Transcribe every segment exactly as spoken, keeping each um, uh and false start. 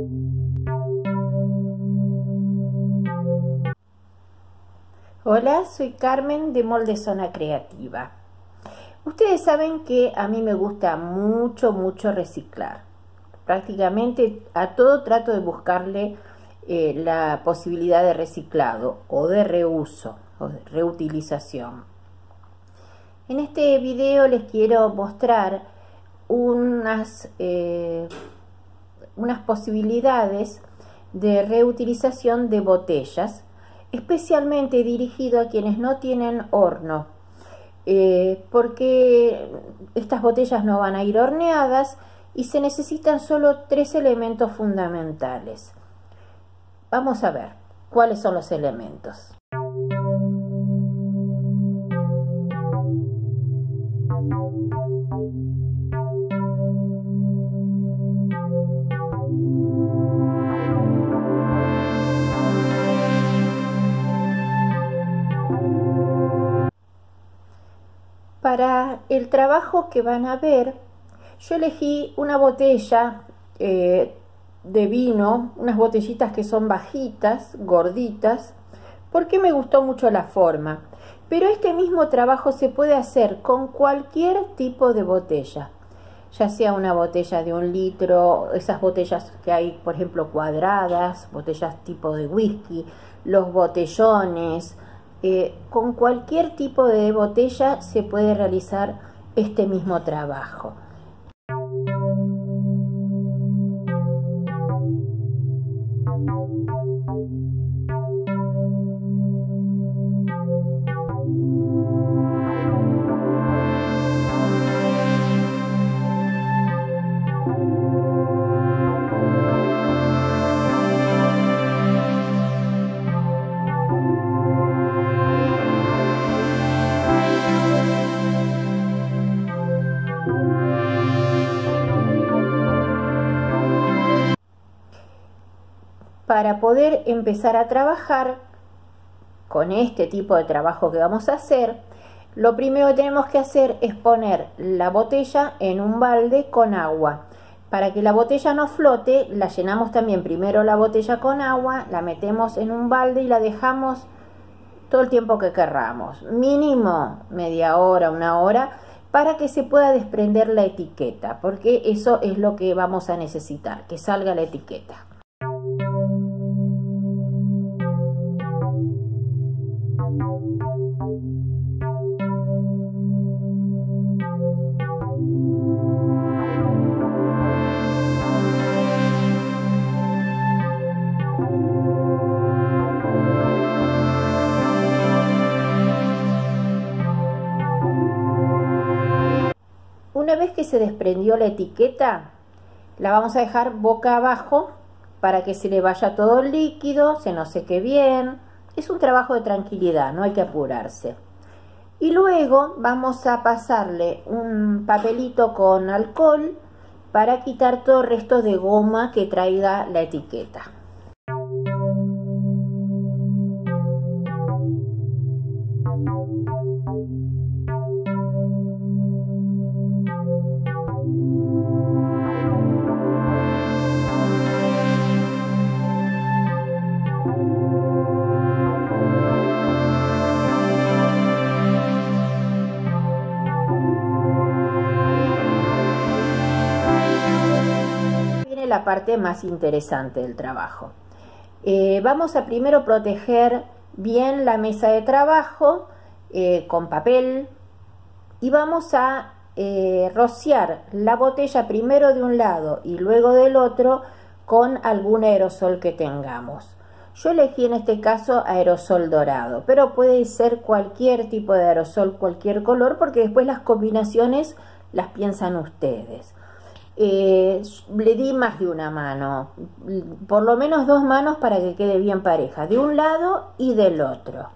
Hola, soy Carmen de Molde Zona Creativa. Ustedes saben que a mí me gusta mucho, mucho reciclar. Prácticamente a todo trato de buscarle eh, la posibilidad de reciclado o de reuso o de reutilización. En este video les quiero mostrar unas, eh, unas posibilidades de reutilización de botellas, especialmente dirigido a quienes no tienen horno, eh, porque estas botellas no van a ir horneadas y se necesitan solo tres elementos fundamentales. Vamos a ver cuáles son los elementos. Para el trabajo que van a ver, yo elegí una botella eh, de vino, unas botellitas que son bajitas, gorditas, porque me gustó mucho la forma. Pero este mismo trabajo se puede hacer con cualquier tipo de botella, ya sea una botella de un litro, esas botellas que hay, por ejemplo, cuadradas, botellas tipo de whisky, los botellones. Eh, con cualquier tipo de botella se puede realizar este mismo trabajo. Para poder empezar a trabajar con este tipo de trabajo que vamos a hacer, lo primero que tenemos que hacer es poner la botella en un balde con agua. Para que la botella no flote, la llenamos también primero la botella con agua, la metemos en un balde y la dejamos todo el tiempo que querramos, mínimo media hora, una hora, para que se pueda desprender la etiqueta, porque eso es lo que vamos a necesitar, que salga la etiqueta. Una vez que se desprendió la etiqueta, la vamos a dejar boca abajo para que se le vaya todo el líquido, se nos seque bien. Es un trabajo de tranquilidad, no hay que apurarse. Y luego vamos a pasarle un papelito con alcohol para quitar todo el resto de goma que traiga la etiqueta. La parte más interesante del trabajo. Eh, vamos a primero proteger bien la mesa de trabajo eh, con papel y vamos a eh, rociar la botella primero de un lado y luego del otro con algún aerosol que tengamos. Yo elegí en este caso aerosol dorado, pero puede ser cualquier tipo de aerosol, cualquier color, porque después las combinaciones las piensan ustedes. Eh, le di más de una mano, por lo menos dos manos para que quede bien pareja, de un lado y del otro.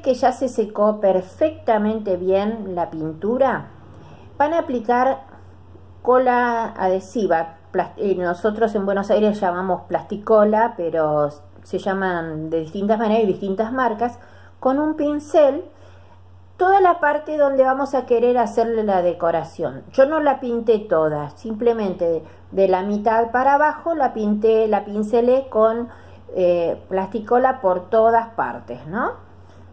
que ya se secó perfectamente bien la pintura, van a aplicar cola adhesiva. Nosotros en Buenos Aires llamamos plasticola, pero se llaman de distintas maneras y distintas marcas. Con un pincel, toda la parte donde vamos a querer hacerle la decoración. Yo no la pinté toda, simplemente de, de la mitad para abajo la pinté, la pincelé con eh, plasticola por todas partes, ¿no?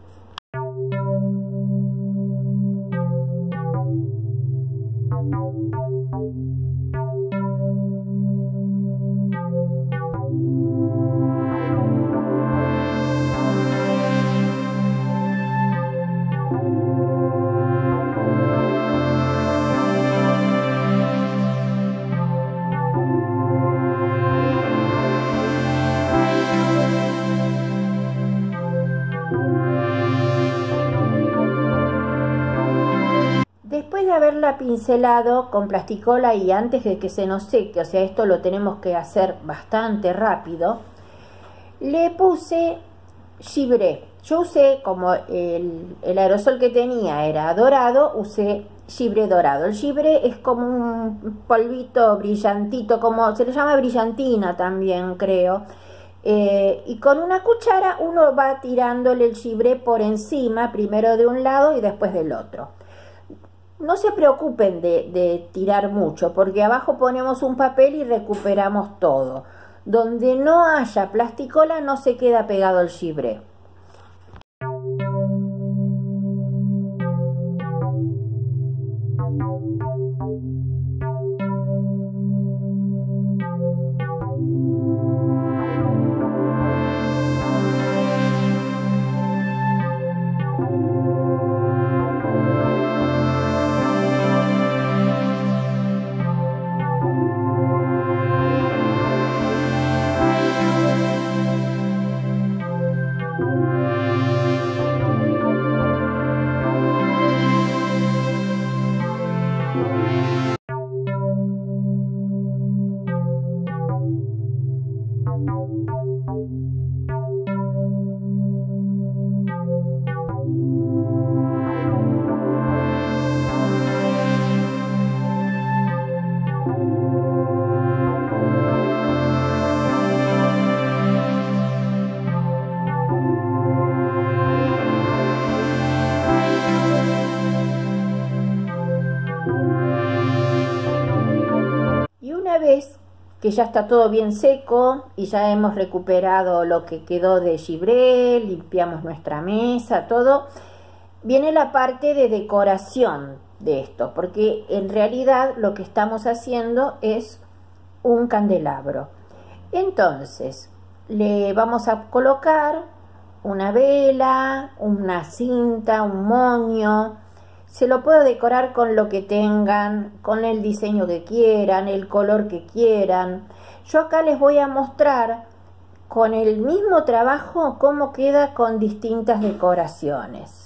Después de haberla pincelado con plasticola y antes de que se nos seque, o sea, esto lo tenemos que hacer bastante rápido, le puse gibré. Yo usé, como el, el aerosol que tenía era dorado, usé gibré dorado. El gibré es como un polvito brillantito, como se le llama brillantina también, creo. Eh, y con una cuchara uno va tirándole el gibré por encima, primero de un lado y después del otro. No se preocupen de, de tirar mucho, porque abajo ponemos un papel y recuperamos todo. Donde no haya plasticola no se queda pegado el gibré. Vez que ya está todo bien seco y ya hemos recuperado lo que quedó de gibré, limpiamos nuestra mesa, todo, viene la parte de decoración de esto, porque en realidad lo que estamos haciendo es un candelabro. Entonces le vamos a colocar una vela, una cinta, un moño. Se lo puedo decorar con lo que tengan, con el diseño que quieran, el color que quieran. Yo acá les voy a mostrar con el mismo trabajo cómo queda con distintas decoraciones.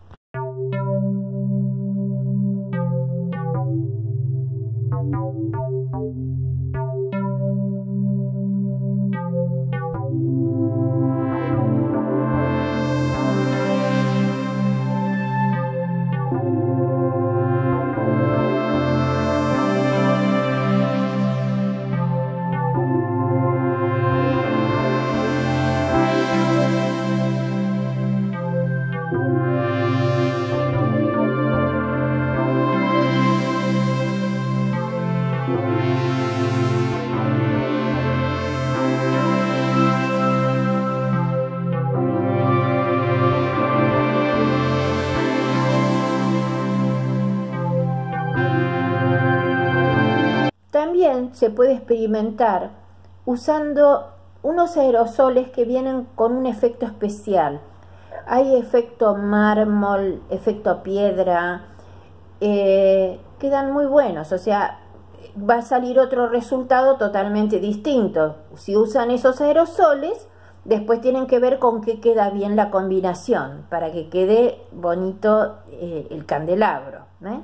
También se puede experimentar usando unos aerosoles que vienen con un efecto especial. Hay efecto mármol, efecto piedra, eh, quedan muy buenos, o sea, va a salir otro resultado totalmente distinto. Si usan esos aerosoles, después tienen que ver con qué queda bien la combinación, para que quede bonito eh, el candelabro, ¿eh?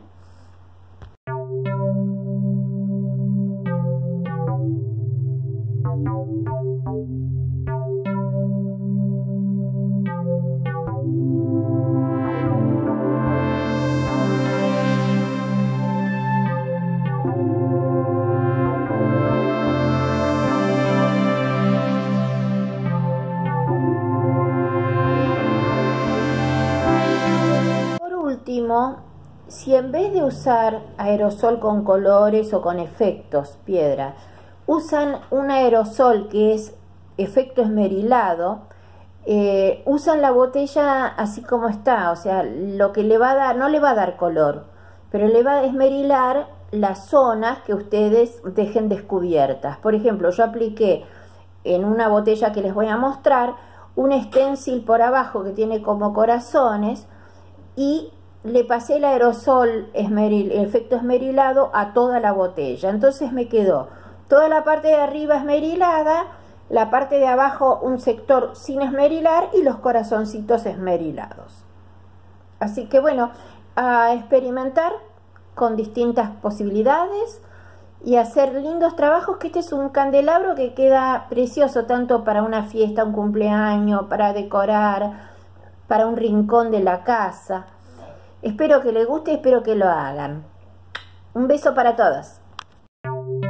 último, si en vez de usar aerosol con colores o con efectos, piedra, usan un aerosol que es efecto esmerilado, eh, usan la botella así como está, o sea, lo que le va a dar, no le va a dar color, pero le va a esmerilar las zonas que ustedes dejen descubiertas. Por ejemplo, yo apliqué en una botella que les voy a mostrar un stencil por abajo que tiene como corazones y le pasé el aerosol esmeril, el efecto esmerilado a toda la botella. Entonces me quedó toda la parte de arriba esmerilada, la parte de abajo un sector sin esmerilar y los corazoncitos esmerilados. Así que bueno, a experimentar con distintas posibilidades y hacer lindos trabajos, que este es un candelabro que queda precioso tanto para una fiesta, un cumpleaños, para decorar, para un rincón de la casa. Espero que les guste, espero que lo hagan. Un beso para todos.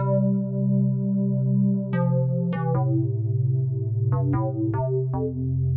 Thank you.